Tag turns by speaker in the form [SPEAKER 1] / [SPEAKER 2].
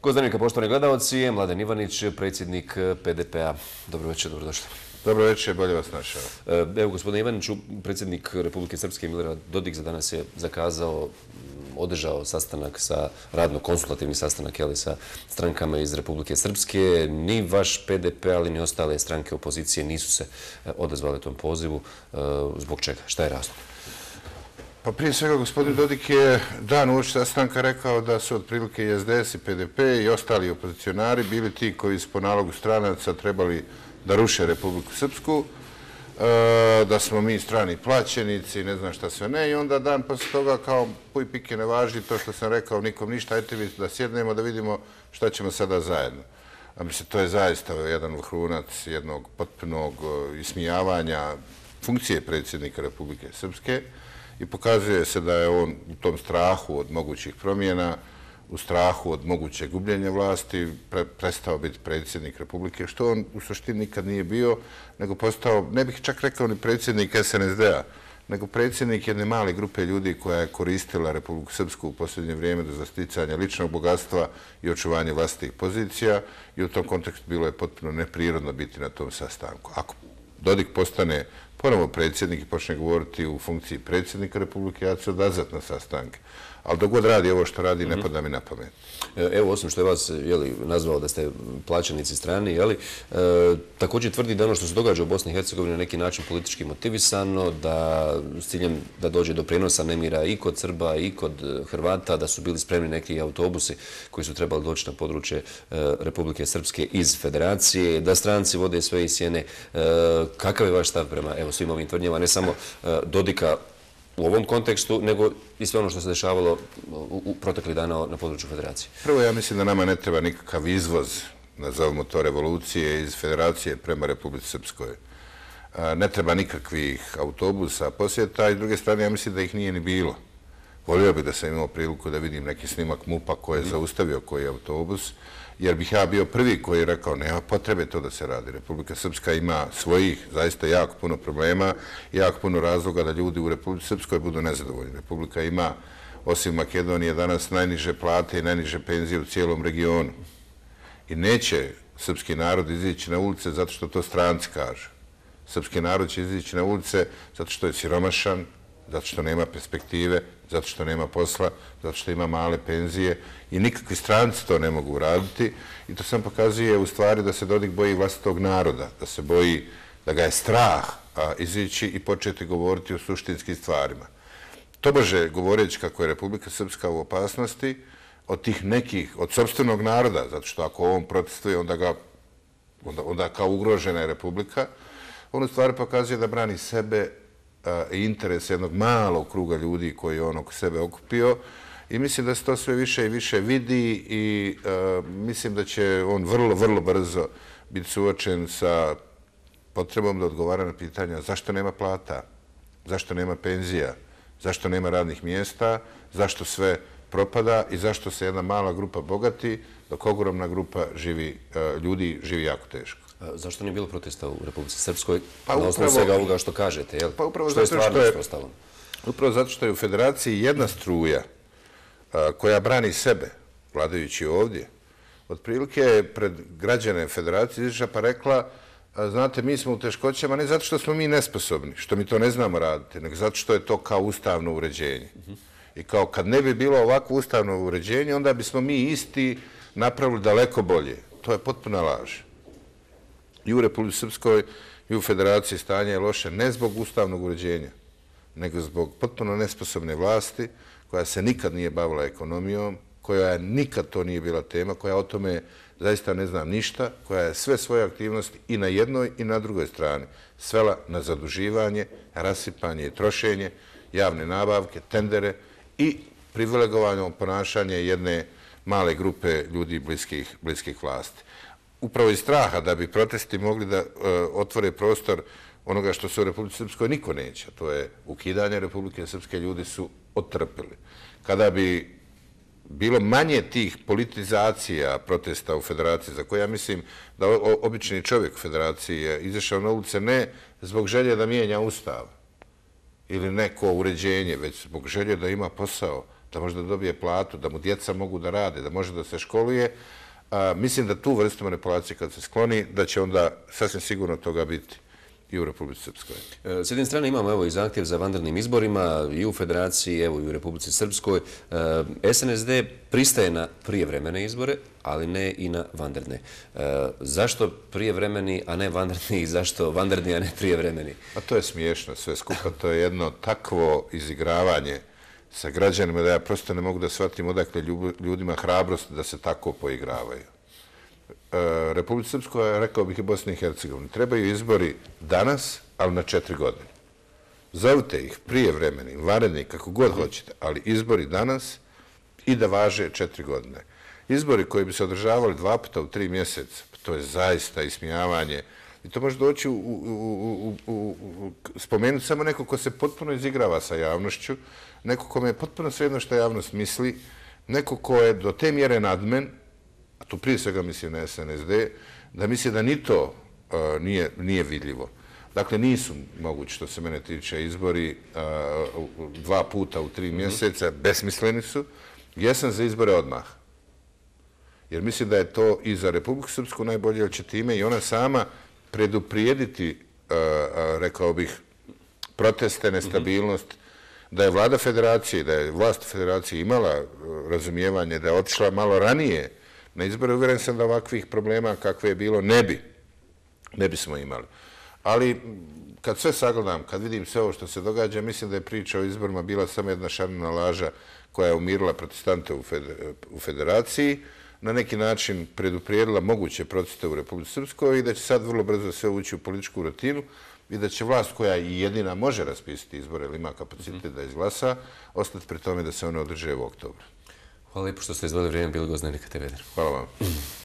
[SPEAKER 1] Gozdravnika, poštovani gledalci, Mladen Ivanić, predsjednik PDP-a. Dobro večer, dobrodošli.
[SPEAKER 2] Dobro večer, bolje vas našao.
[SPEAKER 1] Evo, gospodine Ivaniću, predsjednik Republike Srpske Milorad Dodik za danas je zakazao, održao sastanak sa radno-konsultativni sastanak sa strankama iz Republike Srpske. Ni vaš PDP, ali ni ostale stranke opozicije nisu se odazvale tom pozivu. Zbog čega? Šta je razlog?
[SPEAKER 2] Pa prije svega gospodin Dodik je dan uoči sastanka rekao da su otprilike i SDS i PDP i ostali opozicionari bili ti koji su po nalogu stranaca trebali da ruše Republiku Srpsku, da smo mi strani plaćenici, ne znam šta sve ne, i onda dan posle toga kao puj pike ne važi to što sam rekao, nikom ništa, ajte vi da sjednemo da vidimo šta ćemo sada zajedno. A mislim, to je zaista jedan vrhunac jednog potpunog ismijavanja funkcije predsjednika Republike Srpske i pokazuje se da je on u tom strahu od mogućih promjena, u strahu od mogućeg gubljenja vlasti, prestao biti predsjednik Republike, što on u suštini nikad nije bio, nego postao, ne bih čak rekao ni predsjednik SNSD-a, nego predsjednik jedne male grupe ljudi koja je koristila Republiku Srpsku u posljednje vrijeme za sticanje ličnog bogatstva i očuvanje vlastitih pozicija i u tom kontekstu bilo je potpuno neprirodno biti na tom sastanku. Ako Dodik postane ponovo predsjednik i počne govoriti u funkciji predsjednika Republike, ja ću se odazvati na sastanke. Ali dok god radi ovo što radi, ne pada mi na pamet.
[SPEAKER 1] Evo, osim što je vas nazvao da ste plaćenici strani, također tvrdi da ono što se događa u Bosni i Hercegovini na neki način politički motivisano, da s ciljem da dođe do prijenosa nemira i kod Srba i kod Hrvata, da su bili spremni neki autobusi koji su trebali doći na područje Republike Srpske iz Federacije, da stranci vode sve iz sjene. Kakav je vaš stav prema svim ovim tvrdnjama, ne samo Dodika u ovom kontekstu, nego i sve ono što se dešavalo u proteklih dana na području Federacije?
[SPEAKER 2] Prvo, ja mislim da nama ne treba nikakav izvoz, nazovimo to revolucije, iz Federacije prema Republici Srpskoj. Ne treba nikakvih autobusa, posjeta, i s druge strane, ja mislim da ih nije ni bilo. Volio bih da sam imao priliku da vidim neki snimak MUP-a koji je zaustavio koji autobus, jer bih ja bio prvi koji je rekao nema potrebe to da se radi. Republika Srpska ima svojih zaista jako puno problema i jako puno razloga da ljudi u Republici Srpskoj budu nezadovoljni. Republika ima, osim Makedonije, danas najniže plate i najniže penzije u cijelom regionu. I neće srpski narod izići na ulice zato što to stranci kažu. Srpski narod će izići na ulice zato što je siromašan, zato što nema perspektive, zato što nema posla, zato što ima male penzije i nikakvi stranci to ne mogu uraditi. I to sam pokazuje u stvari da se Dodik boji vlastitog naroda, da se boji da ga je strah izići i početi govoriti o suštinskim stvarima. Tobože govoreći kako je Republika Srpska u opasnosti od tih nekih, od sopstvenog naroda, zato što ako on protestuje, onda kao ugrožena je Republika, on u stvari pokazuje da brani sebe i interes jednog malog kruga ljudi koji je on oko sebe okupio i mislim da se to sve više i više vidi i mislim da će on vrlo, vrlo brzo biti suočen sa potrebom da odgovara na pitanja zašto nema plata, zašto nema penzija, zašto nema radnih mjesta, zašto sve propada i zašto se jedna mala grupa bogati, dok ogromna grupa ljudi živi jako teško.
[SPEAKER 1] Zašto nije bilo protesta u Republici Srpskoj na osnovu svega ovoga što kažete?
[SPEAKER 2] Pa upravo zato što je u Federaciji jedna struja koja brani sebe, vladajući ovdje, otprilike je pred građane Federacije izišla pa rekla znate, mi smo u teškoćama ne zato što smo mi nesposobni, što mi to ne znamo raditi, nego zato što je to kao ustavno uređenje. I kao kad ne bi bilo ovakvo ustavno uređenje, onda bismo mi isti napravili daleko bolje. To je potpuna laž. I u Republici Srpskoj i u Federaciji stanje je loše ne zbog ustavnog uređenja, nego zbog potpuno nesposobne vlasti koja se nikad nije bavila ekonomijom, koja nikad to nije bila tema, koja o tome zaista ne zna ništa, koja je sve svoje aktivnosti i na jednoj i na drugoj strani svela na zaduživanje, rasipanje i trošenje, javne nabavke, tendere i privilegovano ponašanje jedne male grupe ljudi bliskih vlasti. Upravo iz straha da bi protesti mogli da otvore prostor onoga što se u Republici Srpskoj niko neće, to je ukidanje Republike Srpske, ljudi su otrpili. Kada bi bilo manje tih politizacija protesta u Federaciji, za koje ja mislim da obični čovjek u Federaciji je izašao na ulice ne zbog želje da mijenja ustav ili neko uređenje, već zbog želje da ima posao, da može da dobije platu, da mu djeca mogu da rade, da može da se školuje. Mislim da tu vrstu manipulacije kad se skloni, da će onda sasvim sigurno toga biti i u Republici Srpskoj.
[SPEAKER 1] S jedne strane imamo evo i zahtjev za vanrednim izborima i u Federaciji, evo i u Republici Srpskoj. SNSD pristaje na prijevremene izbore, ali ne i na vanredne. Zašto prijevremeni, a ne vanredni i zašto vanredni, a ne prijevremeni?
[SPEAKER 2] A to je smiješno sve skupa, to je jedno takvo izigravanje sa građanima da ja prosto ne mogu da shvatim odakle ljudima hrabrost da se tako poigravaju. Republici Srpskoj, rekao bih i Bosni i Hercegovini, trebaju izbori danas, ali na 4 godine. Zovite ih prijevremeni, vanredni, kako god hoćete, ali izbori danas i da važe 4 godine. Izbori koji bi se održavali 2 puta u 3 mjeseca, to je zaista ismijavanje. I to može doći spomenuti samo neko ko se potpuno izigrava sa javnošću, neko kome je potpuno svejedno što javnost misli, neko ko je do te mjere nadmen, a tu prije svega mislim na SNSD, da misli da ni to nije vidljivo. Dakle, nisu mogući, što se mene tiče, izbori 2 puta u 3 mjeseca, besmisleni su. Jesam za izbore odmah. Jer mislim da je to i za Republiku Srpsku najbolje, jer će time i ona sama preduprijediti, rekao bih, proteste, nestabilnost, da je vlada federacije, da je vlast federacije imala razumijevanje, da je otišla malo ranije na izbore, uvjeren sam da ovakvih problema kakve je bilo ne bismo imali. Ali kad sve sagledam, kad vidim sve ovo što se događa, mislim da je priča o izborima bila samo jedna šarena laža koja je umirila protestante u federaciji, na neki način preduprijedila moguće proteste u Republici Srpskoj i da će sad vrlo brzo sve ući u političku rutinu i da će vlast koja i jedina može raspisati izbore ili ima kapacitet da izglasa, ostati pri tome da se one održe u oktobru.
[SPEAKER 1] Hvala lijepo što ste izdvojili vrijeme, bili gost Dnevnika TV.
[SPEAKER 2] Hvala vam.